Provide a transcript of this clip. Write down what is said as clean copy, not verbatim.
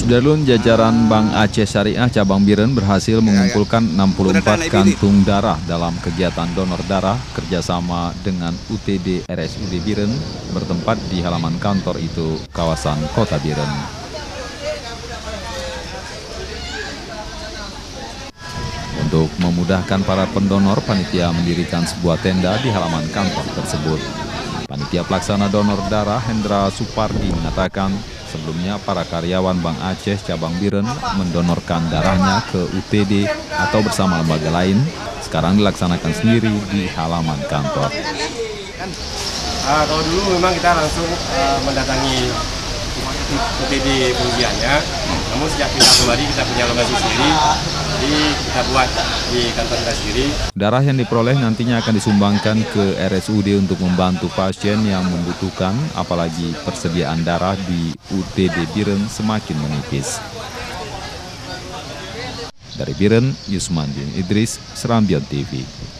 Sudarlun, jajaran Bank Aceh Syariah Cabang Biren berhasil mengumpulkan 64 kantung darah dalam kegiatan donor darah kerjasama dengan UTD RSUD Biren bertempat di halaman kantor itu, kawasan Kota Biren. Untuk memudahkan para pendonor, panitia mendirikan sebuah tenda di halaman kantor tersebut. Panitia Pelaksana Donor Darah Hendra Supardi mengatakan, sebelumnya para karyawan Bank Aceh Cabang Biren mendonorkan darahnya ke UTD atau bersama lembaga lain, sekarang dilaksanakan sendiri di halaman kantor. Kalau dulu memang kita langsung mendatangi UTD pengujiannya, namun sejak pindah kembali kita punya lokasi sendiri, jadi kita buat di kantor kita sendiri. Darah yang diperoleh nantinya akan disumbangkan ke RSUD untuk membantu pasien yang membutuhkan, apalagi persediaan darah di UTD Biren semakin menipis. Dari Biren, Yusman bin Idris, Serambion TV.